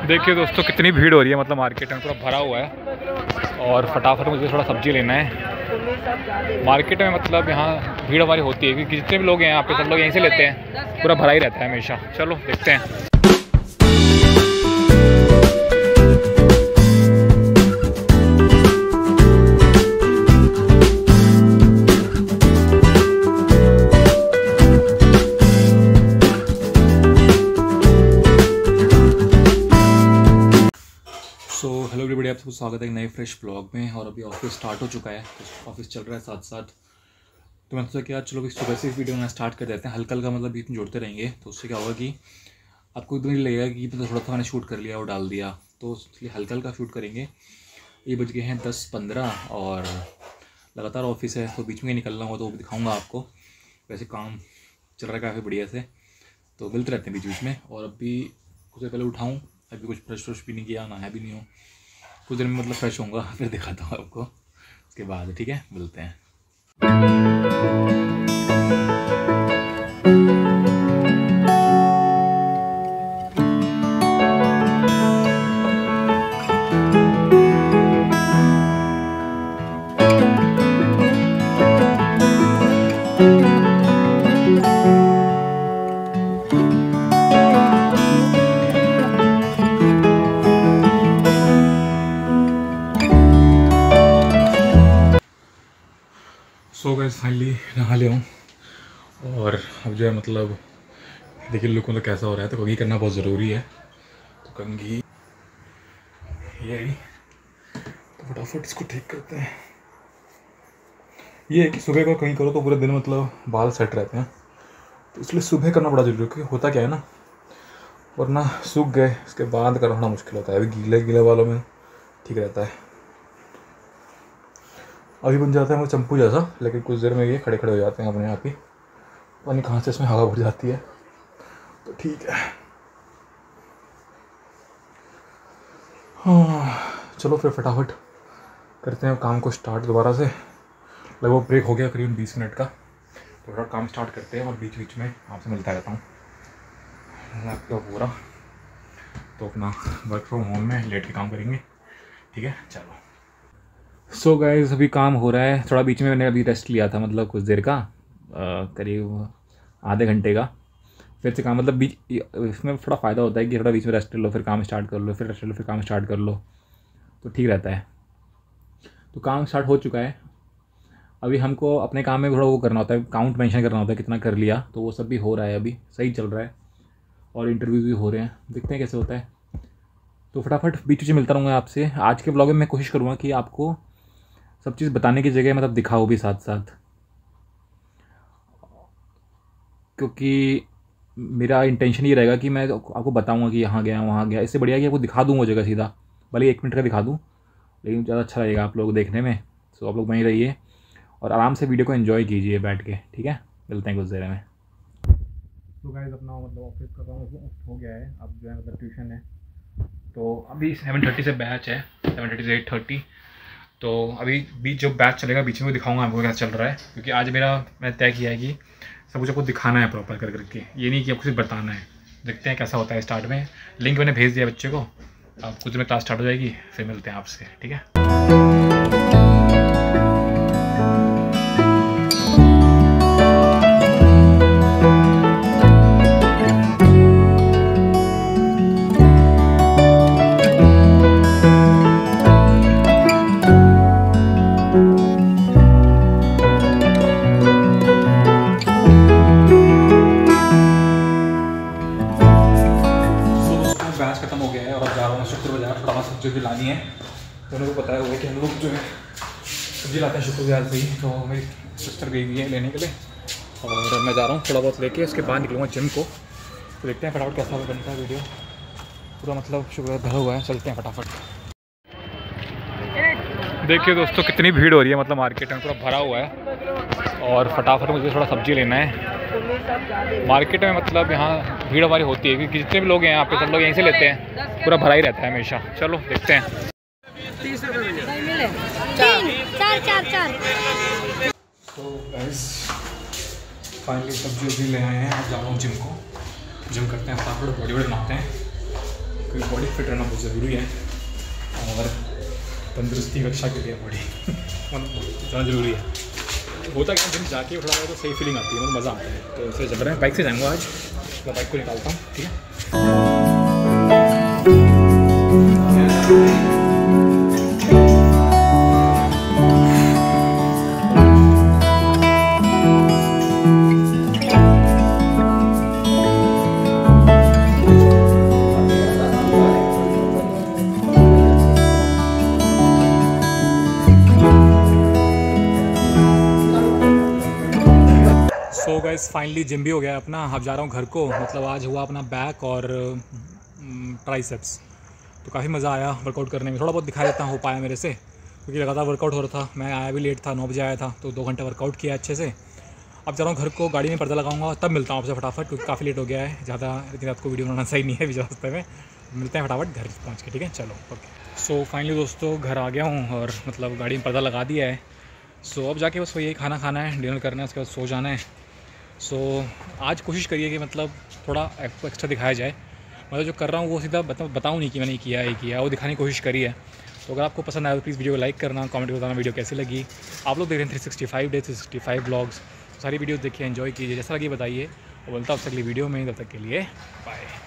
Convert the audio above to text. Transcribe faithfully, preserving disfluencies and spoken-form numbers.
देखिए दोस्तों कितनी भीड़ हो रही है, मतलब मार्केट में पूरा भरा हुआ है और फटाफट मुझे थोड़ा सब्जी लेना है। मार्केट में मतलब यहाँ भीड़ हमारी होती है क्योंकि जितने भी लोग हैं यहाँ पे सब लोग यहीं से लेते हैं, पूरा भरा ही रहता है हमेशा। चलो देखते हैं। सो हेलो एवरीबॉडी, आप सबको स्वागत है एक नए फ्रेश ब्लॉग में। और अभी ऑफिस स्टार्ट हो चुका है, तो ऑफिस चल रहा है साथ साथ। तो मैंने सोचा कि आज चलो कि सुबह से इस वीडियो में स्टार्ट कर देते हैं। हल्का हल्का मतलब बीच में जोड़ते रहेंगे, तो उससे क्या होगा कि आपको एकदम नहीं लगेगा कि मतलब थोड़ा सा मैंने शूट कर लिया और डाल दिया। तो इसलिए हल्का हल्का शूट करेंगे। ये बज गए हैं दस पंद्रह और लगातार ऑफिस है, तो बीच में निकलना होगा तो वो भी दिखाऊँगा आपको। वैसे काम चल रहा है काफ़ी बढ़िया से, तो मिलते रहते हैं बीच बीच में। और अभी कुछ पहले उठाऊँ, अभी कुछ फ्रेश फ्रेश भी नहीं किया, नहाया भी नहीं हो। कुछ दिन में मतलब फ्रेश होऊंगा, फिर दिखाता हूँ आपको उसके बाद। ठीक है, मिलते हैं। सो गाइस फाइनली नहा लिया हूँ और अब जो है मतलब देखिए लुक मतलब कैसा हो रहा है। तो कंघी करना बहुत ज़रूरी है, तो कंघी ये है, तो फटाफट इसको ठीक करते हैं। ये है कि सुबह को कहीं करो तो पूरे दिन मतलब बाल सेट रहते हैं, तो इसलिए सुबह करना बड़ा जरूरी है। क्योंकि होता क्या है ना, वरना सूख गए इसके बाद करना मुश्किल होता है। अभी गीले गीले बालों में ठीक रहता है, अभी बन जाता है वो चंपू जैसा, लेकिन कुछ देर में ये खड़े खड़े हो जाते हैं अपने आप ही। पता नहीं कहाँ से इसमें हवा भर जाती है, तो ठीक है। हाँ चलो फिर फटाफट करते हैं काम को स्टार्ट दोबारा से। लगभग ब्रेक हो गया करीबन बीस मिनट का, तो थोड़ा काम स्टार्ट करते हैं और बीच बीच में आपसे मिलता रहता हूँ आपका पूरा। तो अपना वर्क फ्रॉम होम में लेट के काम करेंगे, ठीक है। चलो सो so गाइस अभी काम हो रहा है। थोड़ा बीच में मैंने अभी रेस्ट लिया था, मतलब कुछ देर का, करीब आधे घंटे का। फिर से काम मतलब बीच इसमें थोड़ा फ़ायदा होता है कि थोड़ा बीच में रेस्ट लो, फिर काम स्टार्ट कर लो, फिर रेस्ट लो, फिर काम स्टार्ट कर लो, तो ठीक रहता है। तो काम स्टार्ट हो चुका है। अभी हमको अपने काम में थोड़ा वो करना होता है, काउंट मेंशन करना होता है कितना कर लिया, तो वो सब भी हो रहा है, अभी सही चल रहा है। और इंटरव्यूज़ भी हो रहे हैं, देखते हैं कैसे होता है। तो फटाफट बीच बीच में मिलता रहूँगा आपसे। आज के ब्लॉग में मैं कोशिश करूँगा कि आपको सब चीज़ बताने की जगह मतलब दिखाओ भी साथ साथ, क्योंकि मेरा इंटेंशन ये रहेगा कि मैं आपको बताऊंगा कि यहाँ गया वहाँ गया। इससे बढ़िया कि आपको दिखा दूँ वो जगह सीधा, भले एक मिनट का दिखा दूँ, लेकिन ज़्यादा अच्छा लगेगा आप लोग देखने में। सो आप लोग वहीं रहिए और आराम से वीडियो को एंजॉय कीजिए बैठ के, ठीक है। मिलते हैं कुछ देर में। तो गाइस अपना मतलब ऑफिस का काम हो गया है, अब जो है मतलब ट्यूशन है। तो अभी सेवन थर्टी से बैच है, सेवन थर्टी से एट थर्टी। तो अभी बीच जो बैच चलेगा बीच में वो दिखाऊंगा आपको क्या चल रहा है, क्योंकि आज मेरा मैंने तय किया है कि सब कुछ आपको दिखाना है प्रॉपर कर करके, ये नहीं कि आपको सिर्फ बताना है। देखते हैं कैसा होता है। स्टार्ट में लिंक मैंने भेज दिया बच्चे को, अब कुछ में क्लास स्टार्ट हो जाएगी, फिर मिलते हैं आपसे, ठीक है। बैच खत्म हो गया है और अब जा रहा हूँ शुक्र बाजार, थोड़ा सब्जी भी लानी है। तो उनको पता है कि हम लोग जो है सब्जी लाते हैं शुक्र बाजार से ही। तो मेरी सिस्टर गई हुई है लेने के लिए और मैं जा रहा हूँ थोड़ा बहुत लेके, उसके बाद निकलूँगा जिम को। तो देखते हैं फटाफट कैसा बनता है वीडियो। पूरा मतलब शुक्र बाजार भरा हुआ है, चलते हैं फटाफट। देखिए दोस्तों कितनी भीड़ हो रही है, मतलब मार्केट में पूरा भरा हुआ है और फटाफट मुझे थोड़ा सब्जी लेना है। मार्केट में मतलब यहाँ भीड़ हमारी होती है क्योंकि जितने भी लोग हैं यहाँ पे सब लोग यहीं से लेते हैं, पूरा भरा ही रहता है हमेशा। चलो देखते हैं। चार चार चार। तो गाइस फाइनली सब्जी वब्जी ले आए हैं, अब जा रहा हूँ जिम को। जिम करते हैं फटाफट, बॉडी बॉडी बनाते हैं, क्योंकि बॉडी फिट रहना बहुत ज़रूरी है और तंदुरुस्ती की रक्षा के लिए बॉडी ज़्यादा ज़रूरी है। होता क्या जिम जाके उठा तो सही फीलिंग आती है, मतलब मज़ा आता है। तो इसलिए जब मैं बाइक से जाऊँगा आज, तो बाइक को निकालता हूँ, ठीक है। सो गाइस फाइनली जिम भी हो गया अपना। अब जा रहा हूँ घर को। मतलब आज हुआ अपना बैक और ट्राइसेप्स, तो काफ़ी मज़ा आया वर्कआउट करने में। थोड़ा बहुत दिखा देता हो पाया मेरे से, क्योंकि लगातार वर्कआउट हो रहा था। मैं आया भी लेट था, नौ बजे आया था, तो दो घंटे वर्कआउट किया अच्छे से। अब जा रहा हूँ घर को, गाड़ी में पर्दा लगाऊंगा, तब मिलता हूँ आपसे फटाफट, क्योंकि काफ़ी लेट हो गया है। ज़्यादा इतनी रात को वीडियो बनाना सही नहीं है बीच रास्ते में। मिलते हैं फटाफट घर पहुँच के, ठीक है। चलो ओके। सो फाइनली दोस्तों घर आ गया हूँ और मतलब गाड़ी में पर्दा लगा दिया है। सो so, अब जाके बस वही खाना खाना है, डिनर करना है, उसके बाद सो जाना है। सो so, आज कोशिश करिए कि मतलब थोड़ा आपको एक्स्ट्रा दिखाया जाए। मतलब जो कर रहा हूँ वो सीधा बता बताऊँ नहीं कि मैंने किया है किया, वो दिखाने की कोशिश करी है। तो अगर आपको पसंद आया तो प्लीज़ वीडियो को लाइक करना, कमेंट में बताना वीडियो कैसी लगी। आप लोग देख रहे हैं three sixty five day three sixty five vlogs, सारी वीडियो देखिए, एंजॉय कीजिए, जैसा लगी बताइए। और बोलता हूँ अगली वीडियो में, तब तक के लिए बाय।